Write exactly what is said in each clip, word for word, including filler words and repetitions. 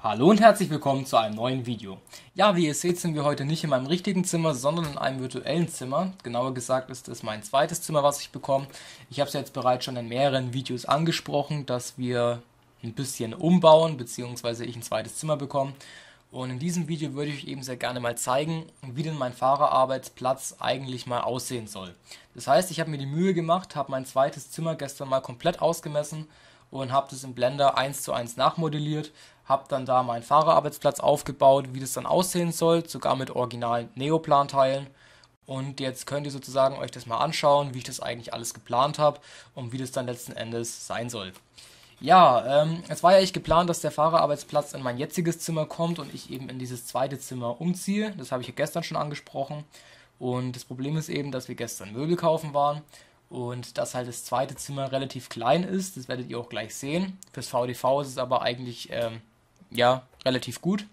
Hallo und herzlich willkommen zu einem neuen Video. Ja, wie ihr seht, sind wir heute nicht in meinem richtigen Zimmer, sondern in einem virtuellen Zimmer. Genauer gesagt ist es mein zweites Zimmer, was ich bekomme. Ich habe es jetzt bereits schon in mehreren Videos angesprochen, dass wir ein bisschen umbauen, beziehungsweise ich ein zweites Zimmer bekomme. Und in diesem Video würde ich euch eben sehr gerne mal zeigen, wie denn mein Fahrerarbeitsplatz eigentlich mal aussehen soll. Das heißt, ich habe mir die Mühe gemacht, habe mein zweites Zimmer gestern mal komplett ausgemessen und habe das im Blender eins zu eins nachmodelliert, habe dann da meinen Fahrerarbeitsplatz aufgebaut, wie das dann aussehen soll, sogar mit originalen Neoplan-Teilen. Und jetzt könnt ihr sozusagen euch das mal anschauen, wie ich das eigentlich alles geplant habe und wie das dann letzten Endes sein soll. Ja, ähm, es war ja echt geplant, dass der Fahrerarbeitsplatz in mein jetziges Zimmer kommt und ich eben in dieses zweite Zimmer umziehe. Das habe ich ja gestern schon angesprochen. Und das Problem ist eben, dass wir gestern Möbel kaufen waren und dass halt das zweite Zimmer relativ klein ist. Das werdet ihr auch gleich sehen. Fürs V D V ist es aber eigentlich ähm, ja, relativ gut.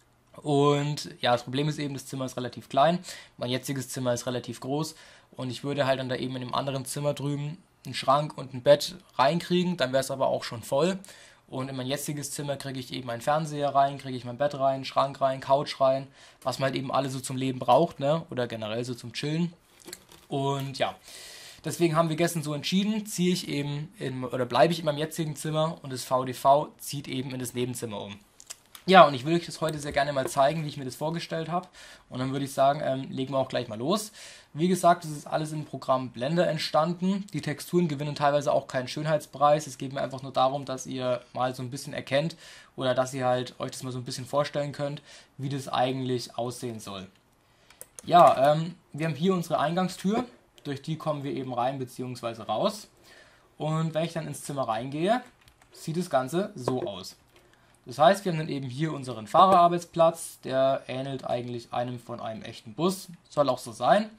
Und ja, das Problem ist eben, das Zimmer ist relativ klein. Mein jetziges Zimmer ist relativ groß. Und ich würde halt dann da eben in dem anderen Zimmer drüben einen Schrank und ein Bett reinkriegen, dann wäre es aber auch schon voll. Und in mein jetziges Zimmer kriege ich eben einen Fernseher rein, kriege ich mein Bett rein, Schrank rein, Couch rein, was man halt eben alle so zum Leben braucht, ne? Oder generell so zum Chillen. Und ja, deswegen haben wir gestern so entschieden, ziehe ich eben in, oder bleibe ich in meinem jetzigen Zimmer und das V D V zieht eben in das Nebenzimmer um. Ja, und ich will euch das heute sehr gerne mal zeigen, wie ich mir das vorgestellt habe. Und dann würde ich sagen, ähm, legen wir auch gleich mal los. Wie gesagt, das ist alles im Programm Blender entstanden. Die Texturen gewinnen teilweise auch keinen Schönheitspreis. Es geht mir einfach nur darum, dass ihr mal so ein bisschen erkennt oder dass ihr halt euch das mal so ein bisschen vorstellen könnt, wie das eigentlich aussehen soll. Ja, ähm, wir haben hier unsere Eingangstür. Durch die kommen wir eben rein bzw. raus. Und wenn ich dann ins Zimmer reingehe, sieht das Ganze so aus. Das heißt, wir haben dann eben hier unseren Fahrerarbeitsplatz, der ähnelt eigentlich einem von einem echten Bus, soll auch so sein.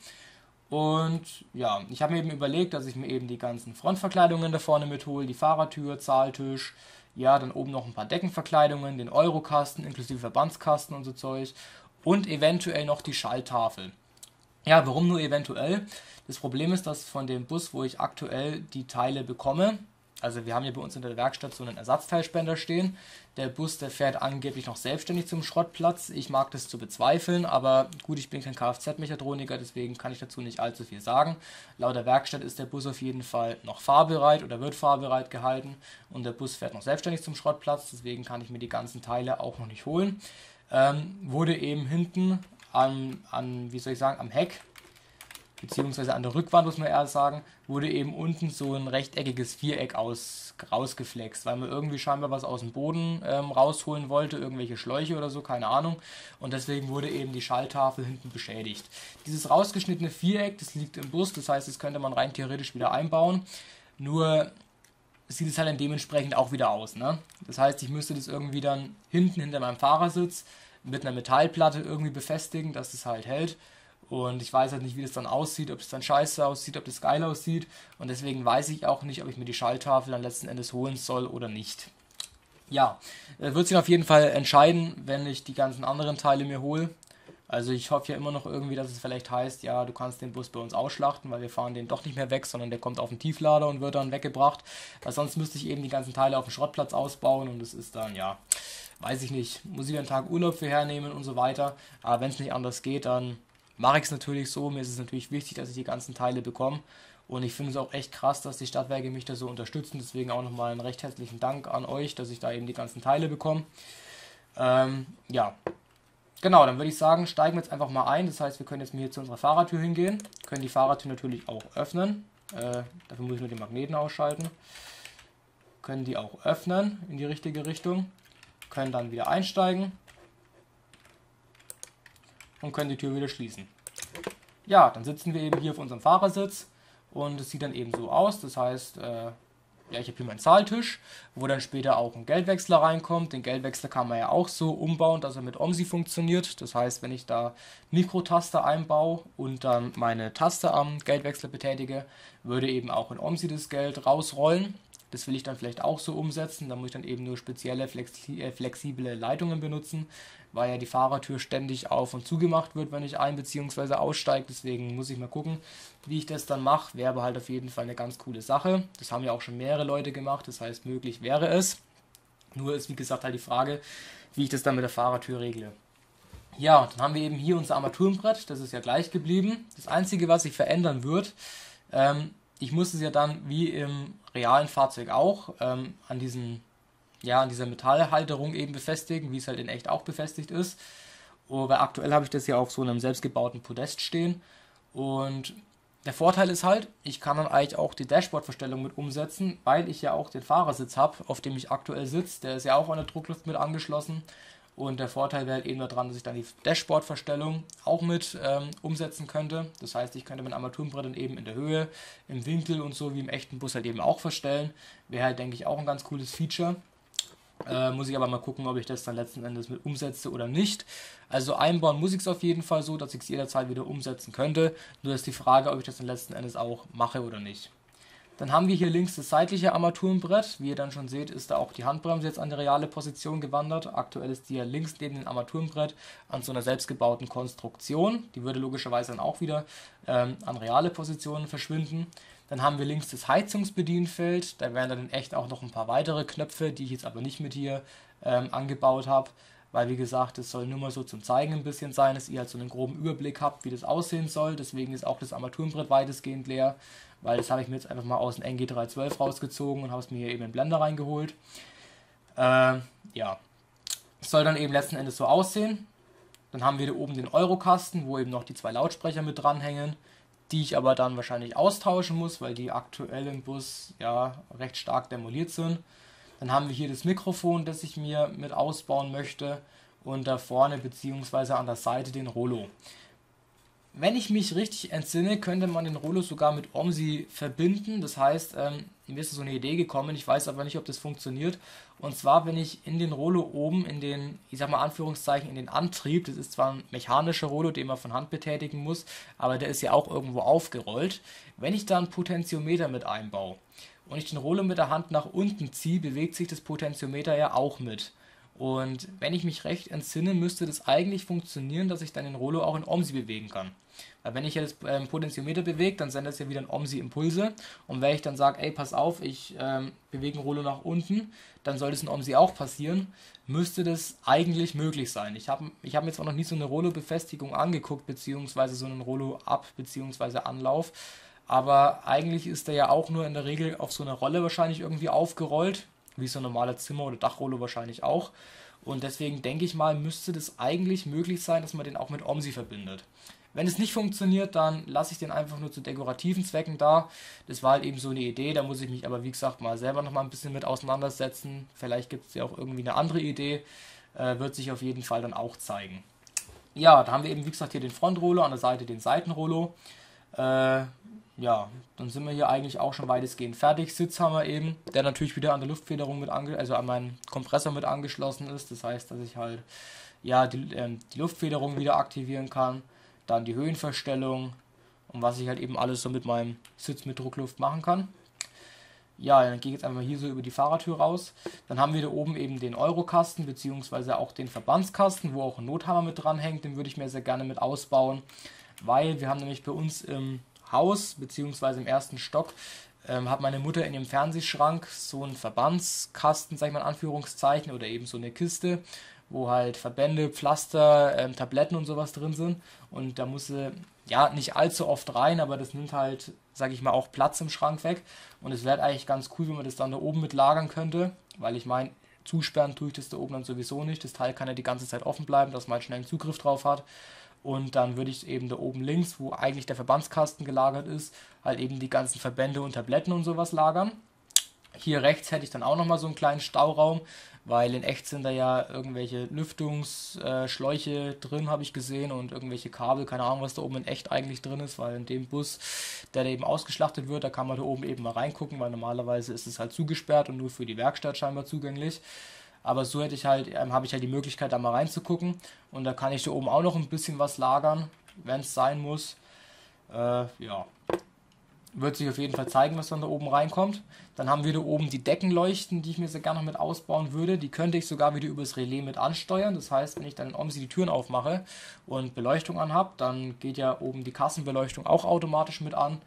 Und ja, ich habe mir eben überlegt, dass ich mir eben die ganzen Frontverkleidungen da vorne mithole, die Fahrertür, Zahltisch, ja, dann oben noch ein paar Deckenverkleidungen, den Eurokasten inklusive Verbandskasten und so Zeug und eventuell noch die Schalltafel. Ja, warum nur eventuell? Das Problem ist, dass von dem Bus, wo ich aktuell die Teile bekomme, also wir haben hier bei uns in der Werkstatt so einen Ersatzteilspender stehen. Der Bus, der fährt angeblich noch selbstständig zum Schrottplatz. Ich mag das zu bezweifeln, aber gut, ich bin kein Kfz-Mechatroniker, deswegen kann ich dazu nicht allzu viel sagen. Laut der Werkstatt ist der Bus auf jeden Fall noch fahrbereit oder wird fahrbereit gehalten und der Bus fährt noch selbstständig zum Schrottplatz, deswegen kann ich mir die ganzen Teile auch noch nicht holen. Ähm, wurde eben hinten an, an, wie soll ich sagen, am Heck, beziehungsweise an der Rückwand, muss man eher sagen, wurde eben unten so ein rechteckiges Viereck aus, rausgeflext, weil man irgendwie scheinbar was aus dem Boden ähm, rausholen wollte, irgendwelche Schläuche oder so, keine Ahnung. Und deswegen wurde eben die Schalltafel hinten beschädigt. Dieses rausgeschnittene Viereck, das liegt im Bus, das heißt, das könnte man rein theoretisch wieder einbauen. Nur sieht es halt dann dementsprechend auch wieder aus, ne? Das heißt, ich müsste das irgendwie dann hinten hinter meinem Fahrersitz mit einer Metallplatte irgendwie befestigen, dass es halt hält. Und ich weiß halt nicht, wie das dann aussieht, ob es dann scheiße aussieht, ob das geil aussieht. Und deswegen weiß ich auch nicht, ob ich mir die Schalltafel dann letzten Endes holen soll oder nicht. Ja, wird sich auf jeden Fall entscheiden, wenn ich die ganzen anderen Teile mir hole. Also ich hoffe ja immer noch irgendwie, dass es vielleicht heißt, ja, du kannst den Bus bei uns ausschlachten, weil wir fahren den doch nicht mehr weg, sondern der kommt auf den Tieflader und wird dann weggebracht. Weil sonst müsste ich eben die ganzen Teile auf dem Schrottplatz ausbauen und das ist dann, ja, weiß ich nicht, muss ich einen Tag Urlaub für hernehmen und so weiter. Aber wenn es nicht anders geht, dann mache ich es natürlich so. Mir ist es natürlich wichtig, dass ich die ganzen Teile bekomme. Und ich finde es auch echt krass, dass die Stadtwerke mich da so unterstützen. Deswegen auch nochmal einen recht herzlichen Dank an euch, dass ich da eben die ganzen Teile bekomme. Ähm, ja, genau, dann würde ich sagen, steigen wir jetzt einfach mal ein. Das heißt, wir können jetzt hier zu unserer Fahrertür hingehen. Können die Fahrertür natürlich auch öffnen. Äh, dafür muss ich nur den Magneten ausschalten. Können die auch öffnen in die richtige Richtung. Können dann wieder einsteigen. Und können die Tür wieder schließen. Ja, dann sitzen wir eben hier auf unserem Fahrersitz und es sieht dann eben so aus. Das heißt, äh, ja, ich habe hier meinen Zahltisch, wo dann später auch ein Geldwechsler reinkommt. Den Geldwechsler kann man ja auch so umbauen, dass er mit OMSI funktioniert. Das heißt, wenn ich da Mikrotaste einbaue und dann meine Taste am Geldwechsler betätige, würde eben auch in OMSI das Geld rausrollen. Das will ich dann vielleicht auch so umsetzen. Da muss ich dann eben nur spezielle flexi äh, flexible Leitungen benutzen, weil ja die Fahrertür ständig auf- und zugemacht wird, wenn ich ein- bzw. aussteige. Deswegen muss ich mal gucken, wie ich das dann mache. Wäre aber halt auf jeden Fall eine ganz coole Sache. Das haben ja auch schon mehrere Leute gemacht. Das heißt, möglich wäre es. Nur ist wie gesagt halt die Frage, wie ich das dann mit der Fahrertür regle. Ja, dann haben wir eben hier unser Armaturenbrett, das ist ja gleich geblieben. Das Einzige, was sich verändern wird, ähm, ich muss es ja dann wie im realen Fahrzeug auch ähm, an diesen, ja, an dieser Metallhalterung eben befestigen, wie es halt in echt auch befestigt ist. Oh, weil aktuell habe ich das ja auf so einem selbstgebauten Podest stehen. Und der Vorteil ist halt, ich kann dann eigentlich auch die Dashboard-Verstellung mit umsetzen, weil ich ja auch den Fahrersitz habe, auf dem ich aktuell sitze. Der ist ja auch an der Druckluft mit angeschlossen. Und der Vorteil wäre halt eben daran, dass ich dann die Dashboard-Verstellung auch mit ähm, umsetzen könnte. Das heißt, ich könnte mein Armaturenbrett dann eben in der Höhe, im Winkel und so wie im echten Bus halt eben auch verstellen. Wäre halt, denke ich, auch ein ganz cooles Feature. Äh, muss ich aber mal gucken, ob ich das dann letzten Endes mit umsetze oder nicht. Also einbauen muss ich es auf jeden Fall so, dass ich es jederzeit wieder umsetzen könnte. Nur ist die Frage, ob ich das dann letzten Endes auch mache oder nicht. Dann haben wir hier links das seitliche Armaturenbrett. Wie ihr dann schon seht, ist da auch die Handbremse jetzt an die reale Position gewandert. Aktuell ist die ja links neben dem Armaturenbrett an so einer selbstgebauten Konstruktion. Die würde logischerweise dann auch wieder ähm, an reale Positionen verschwinden. Dann haben wir links das Heizungsbedienfeld. Da wären dann in echt auch noch ein paar weitere Knöpfe, die ich jetzt aber nicht mit hier ähm, angebaut habe. Weil wie gesagt, es soll nur mal so zum Zeigen ein bisschen sein, dass ihr halt so einen groben Überblick habt, wie das aussehen soll. Deswegen ist auch das Armaturenbrett weitestgehend leer, weil das habe ich mir jetzt einfach mal aus dem N G drei zwölf rausgezogen und habe es mir hier eben in Blender reingeholt. Äh, ja, es soll dann eben letzten Endes so aussehen. Dann haben wir hier oben den Eurokasten, wo eben noch die zwei Lautsprecher mit dranhängen, die ich aber dann wahrscheinlich austauschen muss, weil die aktuell im Bus ja recht stark demoliert sind. Dann haben wir hier das Mikrofon, das ich mir mit ausbauen möchte und da vorne bzw. an der Seite den Rollo. Wenn ich mich richtig entsinne, könnte man den Rollo sogar mit OMSI verbinden. Das heißt, ähm, mir ist so eine Idee gekommen, ich weiß aber nicht, ob das funktioniert. Und zwar, wenn ich in den Rollo oben, in den, ich sag mal Anführungszeichen, in den Antrieb, das ist zwar ein mechanischer Rollo, den man von Hand betätigen muss, aber der ist ja auch irgendwo aufgerollt. Wenn ich da einen Potentiometer mit einbaue und ich den Rollo mit der Hand nach unten ziehe, bewegt sich das Potentiometer ja auch mit. Und wenn ich mich recht entsinne, müsste das eigentlich funktionieren, dass ich dann den Rollo auch in OMSI bewegen kann. Weil wenn ich ja das ähm, Potentiometer bewege, dann sendet es ja wieder ein OMSI-Impulse. Und wenn ich dann sage, ey, pass auf, ich ähm, bewege den Rollo nach unten, dann soll das in OMSI auch passieren, müsste das eigentlich möglich sein. Ich habe ich hab mir jetzt auch noch nie so eine Rollo-Befestigung angeguckt, beziehungsweise so einen Rollo-Ab- beziehungsweise Anlauf. Aber eigentlich ist der ja auch nur in der Regel auf so einer Rolle wahrscheinlich irgendwie aufgerollt, wie so ein normaler Zimmer- oder Dachrollo wahrscheinlich auch. Und deswegen denke ich mal, müsste das eigentlich möglich sein, dass man den auch mit OMSI verbindet. Wenn es nicht funktioniert, dann lasse ich den einfach nur zu dekorativen Zwecken da. Das war halt eben so eine Idee, da muss ich mich aber wie gesagt mal selber noch mal ein bisschen mit auseinandersetzen. Vielleicht gibt es ja auch irgendwie eine andere Idee, äh, wird sich auf jeden Fall dann auch zeigen. Ja, da haben wir eben wie gesagt hier den Frontrollo, an der Seite den Seitenrollo. Äh, ja, dann sind wir hier eigentlich auch schon weitestgehend fertig. Sitz haben wir eben, der natürlich wieder an der Luftfederung mit ange also an meinen Kompressor mit angeschlossen ist. Das heißt, dass ich halt ja die, äh, die Luftfederung wieder aktivieren kann. Dann die Höhenverstellung und was ich halt eben alles so mit meinem Sitz mit Druckluft machen kann. Ja, dann gehe ich jetzt einfach hier so über die Fahrertür raus. Dann haben wir da oben eben den Eurokasten beziehungsweise auch den Verbandskasten, wo auch ein Nothammer mit dran hängt. Den würde ich mir sehr gerne mit ausbauen, weil wir haben nämlich bei uns im Haus beziehungsweise im ersten Stock ähm, hat meine Mutter in ihrem Fernsehschrank so einen Verbandskasten, sag ich mal in Anführungszeichen, oder eben so eine Kiste, wo halt Verbände, Pflaster, ähm, Tabletten und sowas drin sind. Und da muss sie, ja, nicht allzu oft rein, aber das nimmt halt, sag ich mal, auch Platz im Schrank weg. Und es wäre eigentlich ganz cool, wenn man das dann da oben mit lagern könnte, weil ich meine, zusperren tue ich das da oben dann sowieso nicht. Das Teil kann ja die ganze Zeit offen bleiben, dass man halt schnell einen Zugriff drauf hat. Und dann würde ich eben da oben links, wo eigentlich der Verbandskasten gelagert ist, halt eben die ganzen Verbände und Tabletten und sowas lagern. Hier rechts hätte ich dann auch nochmal so einen kleinen Stauraum, weil in echt sind da ja irgendwelche Lüftungsschläuche drin, habe ich gesehen, und irgendwelche Kabel, keine Ahnung, was da oben in echt eigentlich drin ist, weil in dem Bus, der da eben ausgeschlachtet wird, da kann man da oben eben mal reingucken, weil normalerweise ist es halt zugesperrt und nur für die Werkstatt scheinbar zugänglich. Aber so hätte ich halt, ähm, habe ich halt die Möglichkeit, da mal reinzugucken, und da kann ich da oben auch noch ein bisschen was lagern, wenn es sein muss. Äh, ja. Wird sich auf jeden Fall zeigen, was dann da oben reinkommt. Dann haben wir da oben die Deckenleuchten, die ich mir sehr gerne noch mit ausbauen würde. Die könnte ich sogar wieder übers Relais mit ansteuern. Das heißt, wenn ich dann in OMSI die Türen aufmache und Beleuchtung anhab, dann geht ja oben die Kassenbeleuchtung auch automatisch mit an.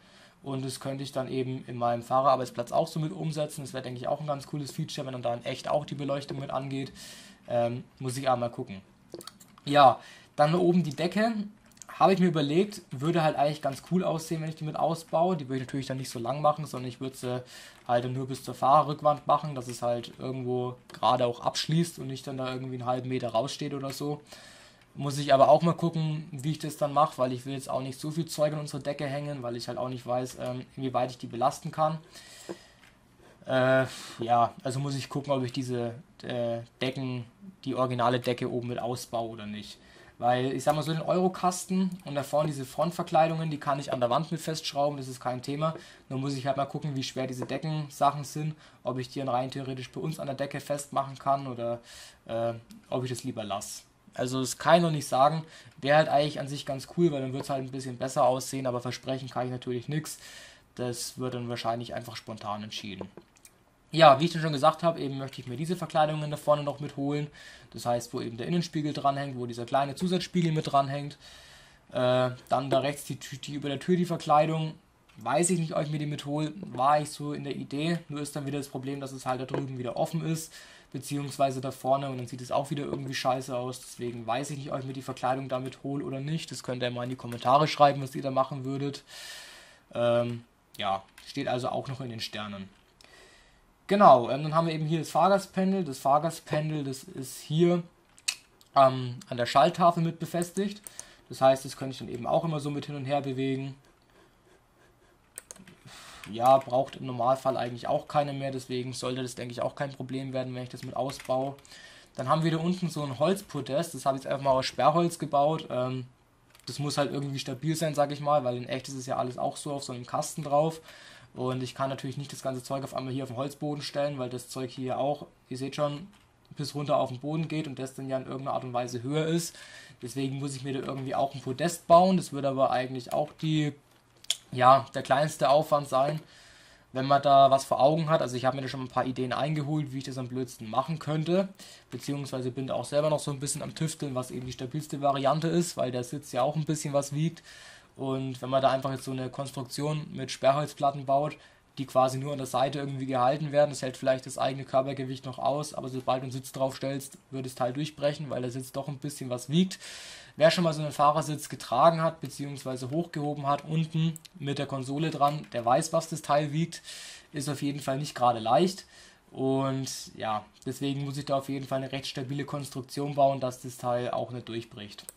Und das könnte ich dann eben in meinem Fahrerarbeitsplatz auch so mit umsetzen. Das wäre, denke ich, auch ein ganz cooles Feature, wenn dann da in echt auch die Beleuchtung mit angeht. Ähm, muss ich einmal gucken. Ja, dann oben die Decke. Habe ich mir überlegt, würde halt eigentlich ganz cool aussehen, wenn ich die mit ausbaue. Die würde ich natürlich dann nicht so lang machen, sondern ich würde sie halt nur bis zur Fahrerrückwand machen, dass es halt irgendwo gerade auch abschließt und nicht dann da irgendwie einen halben Meter raussteht oder so. Muss ich aber auch mal gucken, wie ich das dann mache, weil ich will jetzt auch nicht so viel Zeug an unsere Decke hängen, weil ich halt auch nicht weiß, ähm, inwieweit ich die belasten kann. Äh, ja, also muss ich gucken, ob ich diese äh, Decken, die originale Decke oben mit ausbaue oder nicht. Weil ich sag mal so den Eurokasten und da vorne diese Frontverkleidungen, die kann ich an der Wand mit festschrauben, das ist kein Thema. Nur muss ich halt mal gucken, wie schwer diese Deckensachen sind, ob ich die dann rein theoretisch bei uns an der Decke festmachen kann oder äh, ob ich das lieber lasse. Also das kann ich noch nicht sagen, wäre halt eigentlich an sich ganz cool, weil dann wird es halt ein bisschen besser aussehen, aber versprechen kann ich natürlich nichts. Das wird dann wahrscheinlich einfach spontan entschieden. Ja, wie ich schon gesagt habe, eben möchte ich mir diese Verkleidungen da vorne noch mitholen. Das heißt, wo eben der Innenspiegel dranhängt, wo dieser kleine Zusatzspiegel mit dranhängt. Äh, dann da rechts die, die über der Tür die Verkleidung. Weiß ich nicht, ob ich mir die mithole. War ich so in der Idee. Nur ist dann wieder das Problem, dass es halt da drüben wieder offen ist. Beziehungsweise da vorne und dann sieht es auch wieder irgendwie scheiße aus. Deswegen weiß ich nicht, ob ich mir die Verkleidung damit hole oder nicht. Das könnt ihr mal in die Kommentare schreiben, was ihr da machen würdet. Ähm, ja, steht also auch noch in den Sternen. Genau, ähm, dann haben wir eben hier das Fahrgastpendel. Das Fahrgastpendel, das ist hier ähm, an der Schalttafel mit befestigt. Das heißt, das könnte ich dann eben auch immer so mit hin und her bewegen. Ja, braucht im Normalfall eigentlich auch keine mehr, deswegen sollte das, denke ich, auch kein Problem werden, wenn ich das mit ausbaue. Dann haben wir da unten so ein Holzpodest, das habe ich jetzt einfach mal aus Sperrholz gebaut. Ähm, das muss halt irgendwie stabil sein, sage ich mal, weil in echt ist es ja alles auch so auf so einem Kasten drauf. Und ich kann natürlich nicht das ganze Zeug auf einmal hier auf den Holzboden stellen, weil das Zeug hier auch, ihr seht schon, bis runter auf den Boden geht und das dann ja in irgendeiner Art und Weise höher ist. Deswegen muss ich mir da irgendwie auch ein Podest bauen. Das würde aber eigentlich auch die, ja, der kleinste Aufwand sein, wenn man da was vor Augen hat. Also ich habe mir da schon ein paar Ideen eingeholt, wie ich das am blödsten machen könnte. Beziehungsweise bin da auch selber noch so ein bisschen am Tüfteln, was eben die stabilste Variante ist, weil der Sitz ja auch ein bisschen was wiegt. Und wenn man da einfach jetzt so eine Konstruktion mit Sperrholzplatten baut, die quasi nur an der Seite irgendwie gehalten werden, das hält vielleicht das eigene Körpergewicht noch aus, aber sobald du einen Sitz drauf stellst, wird das Teil durchbrechen, weil der Sitz doch ein bisschen was wiegt. Wer schon mal so einen Fahrersitz getragen hat, beziehungsweise hochgehoben hat, unten mit der Konsole dran, der weiß, was das Teil wiegt, ist auf jeden Fall nicht gerade leicht. Und ja, deswegen muss ich da auf jeden Fall eine recht stabile Konstruktion bauen, dass das Teil auch nicht durchbricht.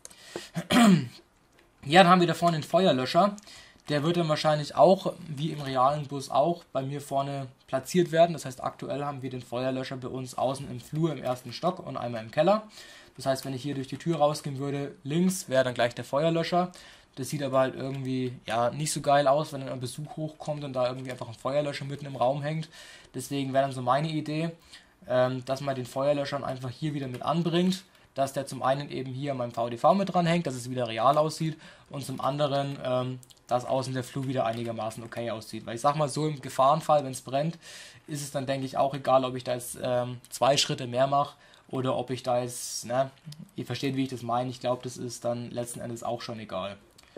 Ja, dann haben wir da vorne den Feuerlöscher. Der wird dann wahrscheinlich auch, wie im realen Bus auch, bei mir vorne platziert werden. Das heißt, aktuell haben wir den Feuerlöscher bei uns außen im Flur im ersten Stock und einmal im Keller. Das heißt, wenn ich hier durch die Tür rausgehen würde, links wäre dann gleich der Feuerlöscher. Das sieht aber halt irgendwie ja nicht so geil aus, wenn dann ein Besuch hochkommt und da irgendwie einfach ein Feuerlöscher mitten im Raum hängt. Deswegen wäre dann so meine Idee, ähm, dass man den Feuerlöscher einfach hier wieder mit anbringt, dass der zum einen eben hier an meinem V D V mit dran hängt, dass es wieder real aussieht und zum anderen, ähm, dass außen der Flur wieder einigermaßen okay aussieht. Weil ich sag mal so, im Gefahrenfall, wenn es brennt, ist es dann, denke ich, auch egal, ob ich da jetzt ähm, zwei Schritte mehr mache oder ob ich da jetzt, ne, ihr versteht, wie ich das meine, ich glaube, das ist dann letzten Endes auch schon egal.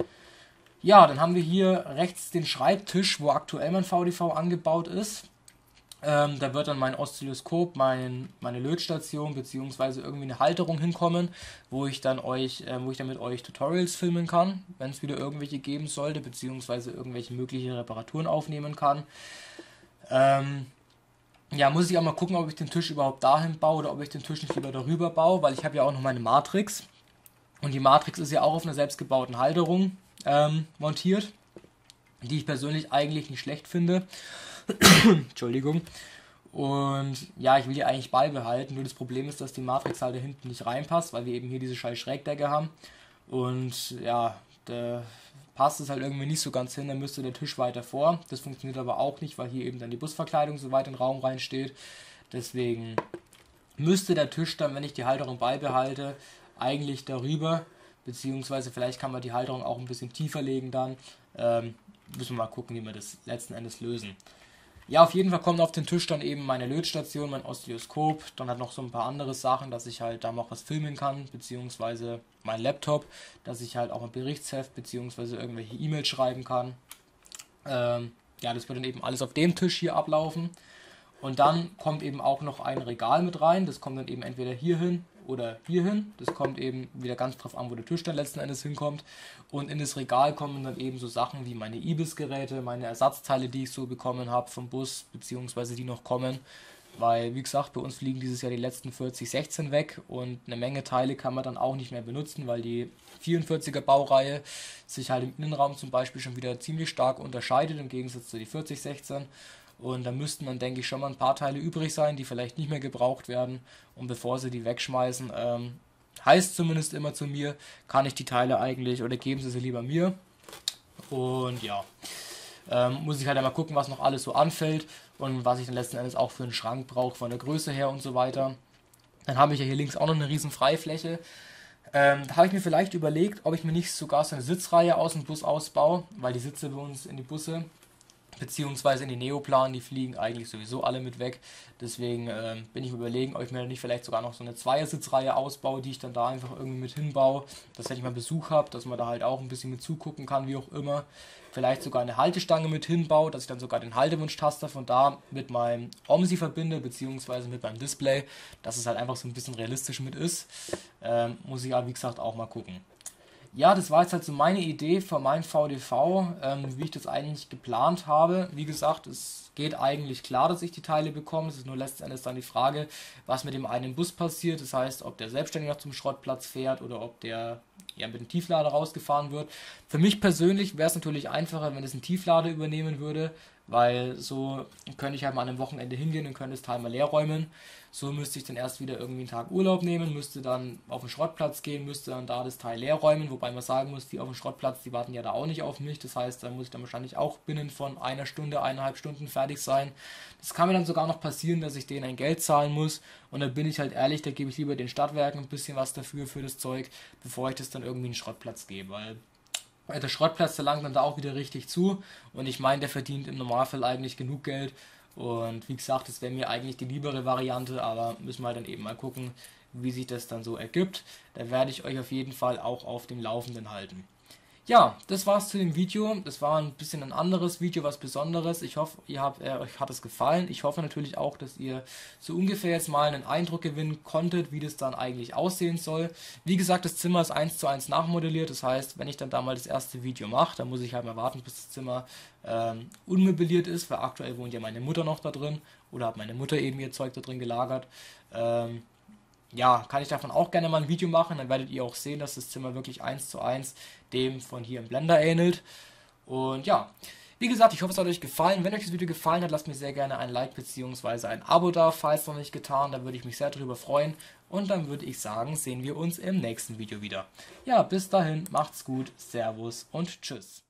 Ja, dann haben wir hier rechts den Schreibtisch, wo aktuell mein V D V angebaut ist. Ähm, da wird dann mein Oszilloskop, mein, meine Lötstation bzw. irgendwie eine Halterung hinkommen, wo ich dann euch, äh, wo ich dann mit euch Tutorials filmen kann, wenn es wieder irgendwelche geben sollte, beziehungsweise irgendwelche mögliche Reparaturen aufnehmen kann. Ähm, ja, muss ich auch mal gucken, ob ich den Tisch überhaupt dahin baue oder ob ich den Tisch nicht lieber darüber baue, weil ich habe ja auch noch meine Matrix und die Matrix ist ja auch auf einer selbstgebauten Halterung ähm, montiert, die ich persönlich eigentlich nicht schlecht finde. Entschuldigung. Und ja, ich will die eigentlich beibehalten. Nur das Problem ist, dass die Matrix halt da hinten nicht reinpasst, weil wir eben hier diese scheiß Schrägdecke haben. Und ja, da passt es halt irgendwie nicht so ganz hin. Dann müsste der Tisch weiter vor. Das funktioniert aber auch nicht, weil hier eben dann die Busverkleidung so weit in den Raum reinsteht. Deswegen müsste der Tisch dann, wenn ich die Halterung beibehalte, eigentlich darüber. Beziehungsweise vielleicht kann man die Halterung auch ein bisschen tiefer legen dann. Ähm, müssen wir mal gucken, wie wir das letzten Endes lösen. Ja, auf jeden Fall kommt auf den Tisch dann eben meine Lötstation, mein Oszilloskop, dann halt noch so ein paar andere Sachen, dass ich halt da noch was filmen kann, beziehungsweise mein Laptop, dass ich halt auch ein Berichtsheft, beziehungsweise irgendwelche E-Mails schreiben kann. Ähm, ja, das wird dann eben alles auf dem Tisch hier ablaufen. Und dann kommt eben auch noch ein Regal mit rein. Das kommt dann eben entweder hier hin oder hier hin. Das kommt eben wieder ganz drauf an, wo der Tisch dann letzten Endes hinkommt. Und in das Regal kommen dann eben so Sachen wie meine Ibis-Geräte, meine Ersatzteile, die ich so bekommen habe vom Bus, beziehungsweise die noch kommen. Weil, wie gesagt, bei uns fliegen dieses Jahr die letzten vierzig sechzehn weg und eine Menge Teile kann man dann auch nicht mehr benutzen, weil die vierundvierziger Baureihe sich halt im Innenraum zum Beispiel schon wieder ziemlich stark unterscheidet im Gegensatz zu die vierzig sechzehn. Und da müssten dann, denke ich, schon mal ein paar Teile übrig sein, die vielleicht nicht mehr gebraucht werden. Und bevor sie die wegschmeißen, ähm, heißt zumindest immer zu mir, kann ich die Teile eigentlich oder geben sie sie lieber mir. Und ja, ähm, muss ich halt einmal gucken, was noch alles so anfällt und was ich dann letzten Endes auch für einen Schrank brauche, von der Größe her und so weiter. Dann habe ich ja hier links auch noch eine riesen Freifläche. Ähm, da habe ich mir vielleicht überlegt, ob ich mir nicht sogar so eine Sitzreihe aus dem Bus ausbaue, weil die Sitze bei uns in die Busse beziehungsweise in die Neoplan, die fliegen eigentlich sowieso alle mit weg. Deswegen ähm, bin ich mir überlegen, ob ich mir nicht vielleicht sogar noch so eine Zweiersitzreihe ausbaue, die ich dann da einfach irgendwie mit hinbaue, dass wenn ich mal Besuch habe, dass man da halt auch ein bisschen mit zugucken kann, wie auch immer. Vielleicht sogar eine Haltestange mit hinbaue, dass ich dann sogar den Haltewunschtaster von da mit meinem OMSI verbinde, beziehungsweise mit meinem Display, dass es halt einfach so ein bisschen realistisch mit ist. Ähm, muss ich aber wie gesagt auch mal gucken. Ja, das war jetzt halt so meine Idee für mein V D V, ähm, wie ich das eigentlich geplant habe. Wie gesagt, es geht eigentlich klar, dass ich die Teile bekomme. Es ist nur letzten Endes dann die Frage, was mit dem einen Bus passiert. Das heißt, ob der selbstständig noch zum Schrottplatz fährt oder ob der ja mit dem Tieflader rausgefahren wird. Für mich persönlich wäre es natürlich einfacher, wenn es ein Tieflader übernehmen würde, weil so könnte ich halt mal an einem Wochenende hingehen und könnte das Teil mal leer räumen. So müsste ich dann erst wieder irgendwie einen Tag Urlaub nehmen, müsste dann auf den Schrottplatz gehen, müsste dann da das Teil leer räumen, wobei man sagen muss, die auf dem Schrottplatz, die warten ja da auch nicht auf mich. Das heißt, da muss ich dann wahrscheinlich auch binnen von einer Stunde, eineinhalb Stunden fertig sein. Das kann mir dann sogar noch passieren, dass ich denen ein Geld zahlen muss und da bin ich halt ehrlich, da gebe ich lieber den Stadtwerken ein bisschen was dafür, für das Zeug, bevor ich das dann irgendwie einen Schrottplatz gebe, weil der Schrottplatz, der langt dann da auch wieder richtig zu und ich meine, der verdient im Normalfall eigentlich genug Geld und wie gesagt, das wäre mir eigentlich die liebere Variante, aber müssen wir halt dann eben mal gucken, wie sich das dann so ergibt. Da werde ich euch auf jeden Fall auch auf dem Laufenden halten. Ja, das war's zu dem Video. Das war ein bisschen ein anderes Video, was Besonderes. Ich hoffe, ihr habt, äh, euch hat es gefallen. Ich hoffe natürlich auch, dass ihr so ungefähr jetzt mal einen Eindruck gewinnen konntet, wie das dann eigentlich aussehen soll. Wie gesagt, das Zimmer ist eins zu eins nachmodelliert. Das heißt, wenn ich dann da mal das erste Video mache, dann muss ich halt mal warten, bis das Zimmer ähm, unmöbliert ist, weil aktuell wohnt ja meine Mutter noch da drin oder hat meine Mutter eben ihr Zeug da drin gelagert. Ähm, ja, kann ich davon auch gerne mal ein Video machen, dann werdet ihr auch sehen, dass das Zimmer wirklich eins zu eins dem von hier im Blender ähnelt. Und ja, wie gesagt, ich hoffe, es hat euch gefallen. Wenn euch das Video gefallen hat, lasst mir sehr gerne ein Like bzw. ein Abo da, falls noch nicht getan, da würde ich mich sehr darüber freuen. Und dann würde ich sagen, sehen wir uns im nächsten Video wieder. Ja, bis dahin, macht's gut, Servus und Tschüss.